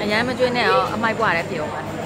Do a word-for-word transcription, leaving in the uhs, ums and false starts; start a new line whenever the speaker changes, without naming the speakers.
အရန်မကျွေးနဲ့အောင်အမိုက်ပွားတယ်ဖြစ်အောင်ပါ